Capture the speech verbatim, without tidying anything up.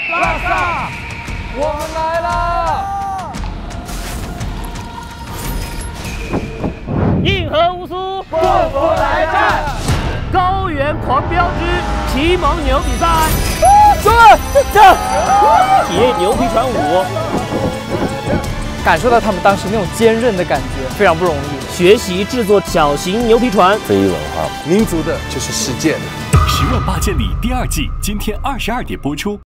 拉萨，我们来了！ 硬核无苏， 过佛来战， 高原狂飙之骑蒙牛比赛， 走了，走！ 体验牛皮船舞， 感受到他们当时那种坚韧的感觉，非常不容易。 学习制作小型牛皮船， 非遗文化， 民族的就是世界的。 十万八千里第二季今天二十二点播出。